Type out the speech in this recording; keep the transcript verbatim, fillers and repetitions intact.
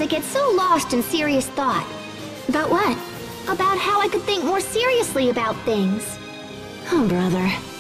get so lost in serious thought. About what? About how I could think more seriously about things. Oh, brother.